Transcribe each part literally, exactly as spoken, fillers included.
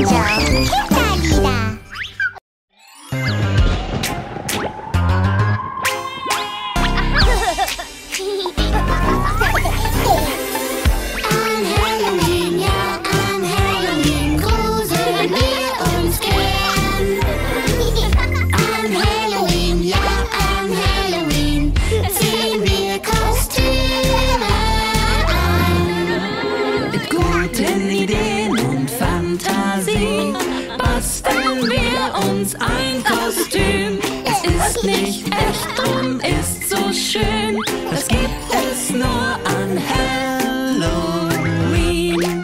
Angel Kinderlieder. An Halloween, ja, an Halloween gruseln wir uns gern. An Halloween, ja, an Halloween ziehen wir Kostüme an. Mit guten Ideen und Fantasie basteln wir uns ein Kostüm. Es ist nicht echt, drum ist so schön. Das gibt es nur an Halloween.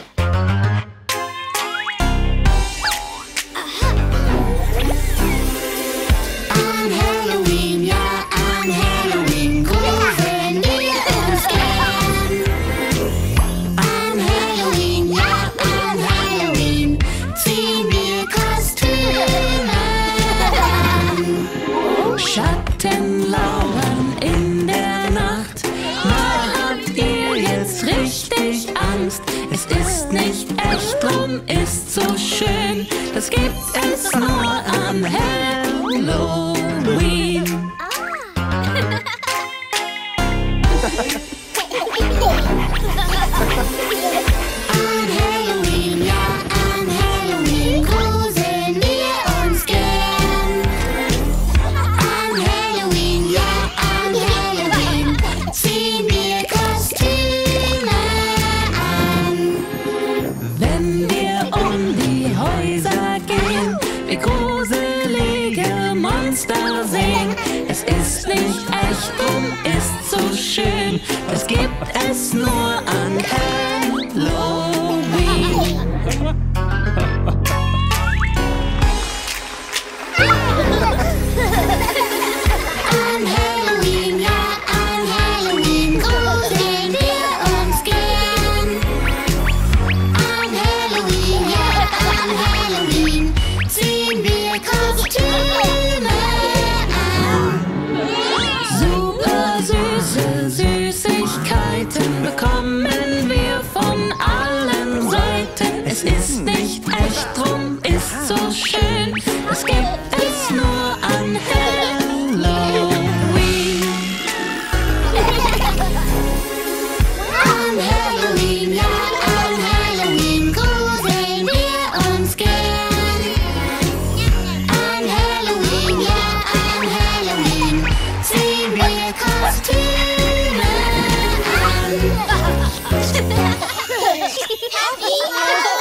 An Halloween, ja, an Halloween gruseln wir uns gern. An Halloween, ja, an Halloween ziehen wir Kostüme an. Schatten lauern in der Nacht. Na, habt ihr jetzt richtig Angst? Es ist nicht echt, drum ist so schön. Das gibt es nur an Halloween. An Halloween, ja, an Halloween gruseln wir uns gern. An Halloween, ja, an Halloween ziehen wir Kostüme an. Wenn wir um die Häuser gehen, wir gruselige Monster sehen. Es ist nicht echt, drum ist so schön. Das gibt es nur an Halloween. An Halloween, ja, an Halloween gruseln wir uns gern. An Halloween, ja, an Halloween ziehen wir Kostüme an. Super süße Süßigkeiten bekommen wir von allen Seiten. Es ist nicht echt, drum ist so schön. Das gibt es nur an Halloween. An Halloween, ja, an Halloween gruseln wir uns gern. An Halloween, ja, an Halloween ziehen wir Kostüme an.